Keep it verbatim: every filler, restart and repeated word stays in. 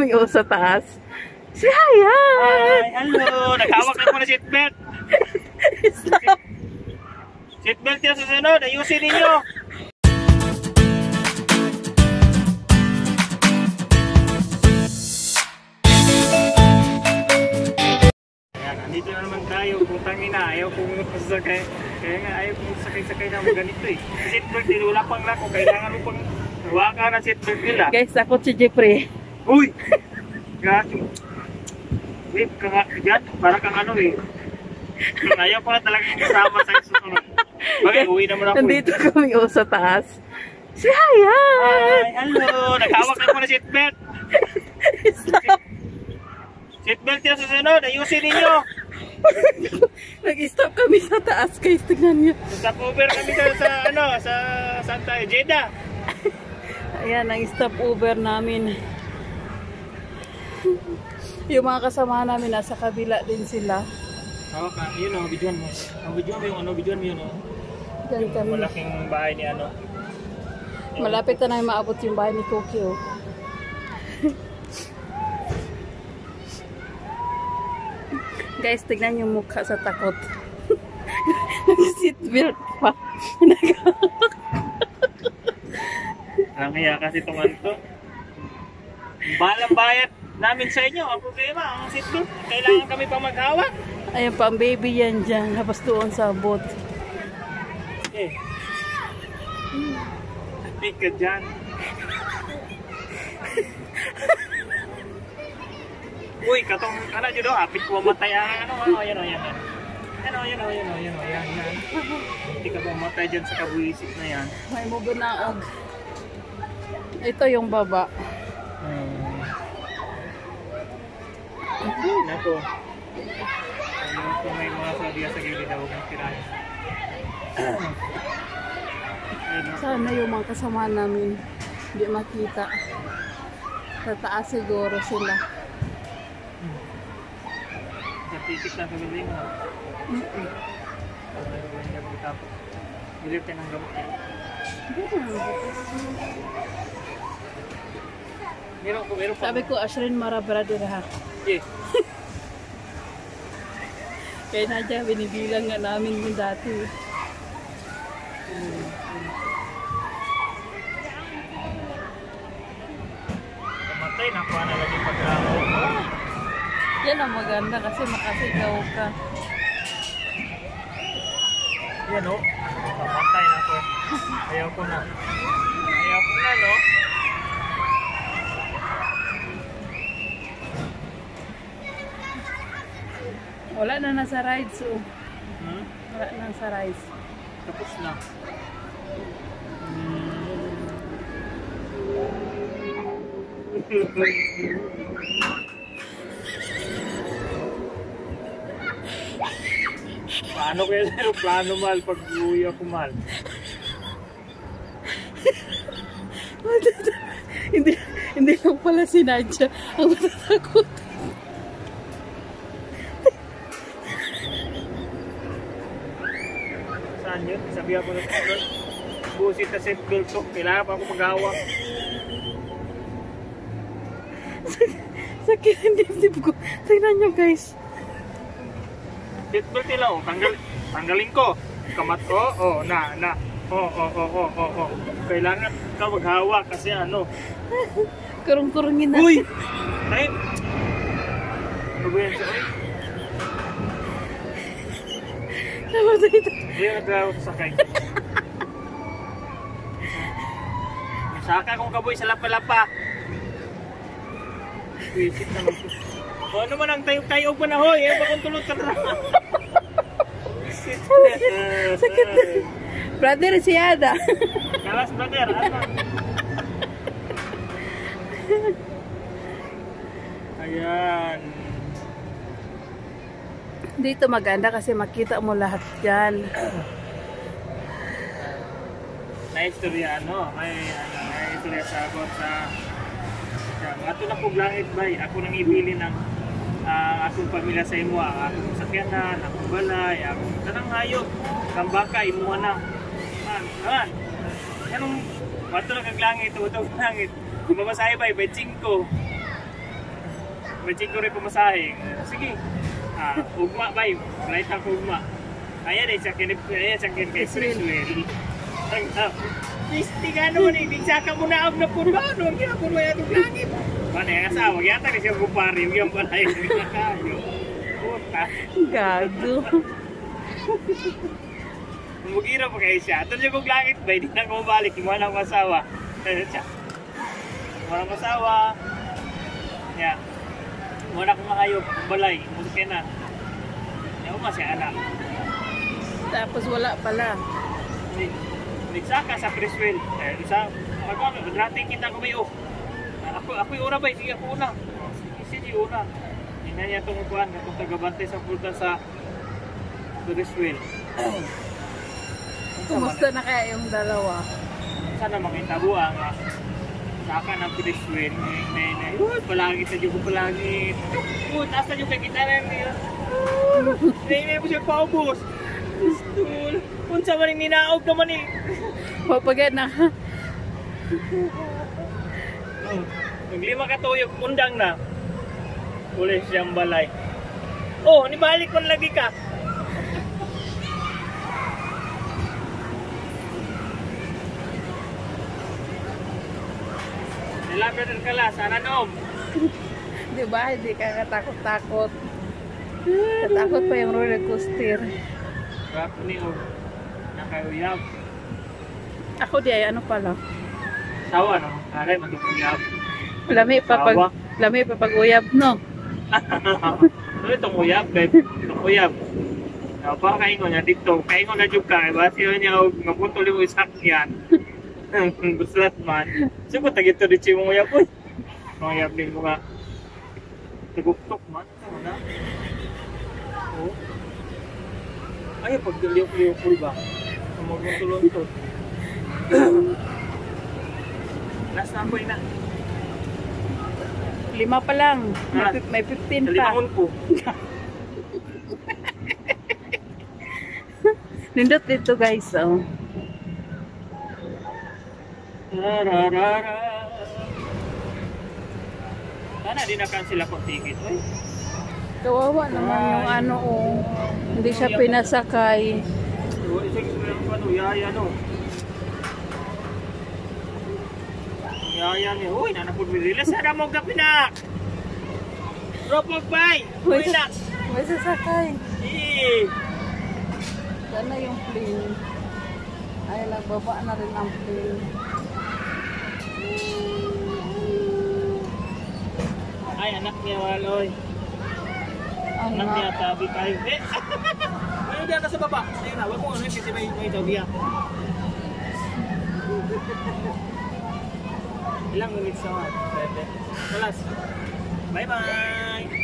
kami o sa taas. Si Hayan! Hi! Hello! Naghawak na po na seatbelt! Stop! Seatbelt yan sa sunod! Ayusin ninyo! Ayan, andito na naman tayo. Putang ina, ayaw kong sakay. Kaya nga ayaw kong sakay-sakay na mga ganito eh. Seatbelt din, wala pang lako. Kailangan mo pang hawakan ng seatbelt nila. Guys, ako si Jeffrey. Uy! Gato. Wait, kang, yan, para kang ano eh. Ayaw ko na talagang kasama sa susunod. Bakit, uwi naman ako. Nandito kami o sa taas. Si Hayan! Hi! Hello! Naghawak na po na seatbelt! Stop! Seatbelt yan sa sunod! Ayusin ninyo! Nag-stop kami sa taas, guys. Tignan niyo. Stop over kami sa, sa ano, sa Santa Jeddah. Ayan, ang stop over namin. Yung mga kasama namin nasa kabila din sila. Oo ka, yun o, videoan mo. Ang videoan mo yung ano, videoan mo yun o. Diyan kami. Malaking bahay ni ano. Malapit na namin maabot yung bahay ni Cookie, oh. Guys, tignan yung mukha sa takot. Nag-seatbelt pa. Ang kaya kasi itong ano to. Balang bayad namin sa inyo. Ang problema, ang seatbelt. Kailangan kami pa maghawak. Ayun, pang baby yan dyan. Tapos doon sa boat. Eh. Hindi ka dyan. Uy, katong, ano dyan o, apit ko mamatay ang ano, ano, ayan o, ayan o. Ayan o, ayan o, ayan o, ayan o, ayan, ayan. Hindi ka ba mamatay dyan sa kabuisip na yan. May mugunaog. Ito yung baba. Hmm. Uy, nato. Kung may mga sabiya sa gilid, huwag mong tirahin. Sana yung mga kasama namin hindi makita. Sa taas siguro sila. Sa titik na sa galing mo. Mm-mm. Bilip tayo ng gamot yan. Meron ko, meron pa. Sabi ko, Ashrin Marabrado ha. Yeah. Kaya na dyan, binibilang nga namin yung dati. Hmm. Kamatay, nakuha na lagi pag-araw. Yan ang maganda kasi makasigaw ka. Yan o. Kamatay na ko. Ayaw ko na. Ayaw ko na, no? Wala na nasa rides, oh. Hmm? Wala na nasa rides. Tapos na. Hmm. Paano kaya sa aeroplano, Mal, pag uwi ako, Mal? hindi, hindi lang pala si Nadja ang matatakot. Saan yun? Sabi ako na doon. Busit na seatbelt ko. Kailangan pa ako maghawak. Sakit ang dibdib ko. Tignan nyo, guys. Seatbelt nila, oh. Tanggal, tanggalin ko. Kamat ko. Oh, na, na. Oh, oh, oh, oh, oh, oh. Kailangan ka maghawak kasi ano. Kurung-kurungin na. Uy! Ay! Ano ba yan siya? Uy! Namatay ito. Hindi yung nagkawag sa sakay. Saka kong kaboy sa lapa-lapa. Wisit naman ko. O ano man ang tayo-tayo pa na hoy. Eh, bakong tulog ka na. Sakit na. Brother, si Ada. Kalas, brother. Ano? Ayan. Dito maganda kasi makita mo lahat dyan. May istorya, ano? May, ano, may istorya sa abot sa... Ato na po langit bay. Ako nang ibili ng uh, akong pamilya sa imo, ang akong sakyanan, akong balay, akong tanang hayop, kang baka, imuha na. Man, man. Anong, wato na kag langit, wato kag langit. Mabasahe ba, ibay chingko. may chiko rin pumasahing. Sige. Ah, ugma ba yun? Flight ako ugma. Ayan eh, sakin, ayan sakin kay Criswell. Ang Pisti ka nun eh, nagsaka mo na na po ba? Ano ang ginapon mo yatong langit? Paano yung asawa? Yata rin siya kupari, yung pala yung pinakayo. Puta. Gago. Mugira pa kayo siya. Ito siya kong langit ba? Hindi na ko balik. Yung walang masawa. Walang masawa. Ya. Wala kong mahayop. Balay. Muskin na. Yung masya anak. Tapos wala pala. Nagsaka sa Criswell. Eh, isa. Pag rating kita ko may oh. Ako, ako yung una ba? Sige ako una. Sige, sige una. Hindi niya itong upuan. Itong tagabantay sa pulta sa Criswell. Kumusta na kaya yung dalawa? Sana makita buha nga. Saka ng Criswell. May na, uy, palagi sa ko palagi. Uy, taas na yung kagitaran niya. May mo siya paubos. Gusto. Unsa man yung ninaog naman eh. Papagat na. Naglima ka tuyog, undang na. Uli siyang balay. Oh, nibalik man lagi ka. Nilapit ka la, sana noom. Di ba? Hindi ka katakot-takot. Katakot pa yung roller coaster. Rap ni og nakayuyab. Ako di ay ano pala. Sawa no, aray magkuyab. Lami pa pag Sawa. lami pa pag uyab no. Ano itong uyab, babe? Itong uyab. Now, para kaingon niya dito, kaingon na dyan ka, ba? Siya niya og maputol yung isakyan. Buslat man. Siya ko tagito dito yung uyab, uy. Mga uyab din mo nga. Taguktok man. Ano na? Oo. Ay, pag liok-liok ba? Magmutulon to. Last na ako ina. Lima pa lang. May, Ah, fif- may fifteen pa. Nalimahon ko. Nindot dito guys. Oh. Tararara. Sana di na cancel ako ticket. Uy. Kawawa naman yung ano oh. Hindi siya pinasakay. Uy, sige, sige, ano, yaya no. Yaya ni, uy, nanapod mo rin. Sana mo kapinak. Ropog bay. Uy na. May sasakay. Eh. Sana yung plane. Ay, nagbaba na rin ang plane. Ay, anak niya waloy. Ang Anak niya na. tabi tayo. Eh. Ayun diyan sa baba. Ayun na, wag mo ano kasi may may tabi ah. Ilang minutes na? Pwede. Kalas. Bye-bye!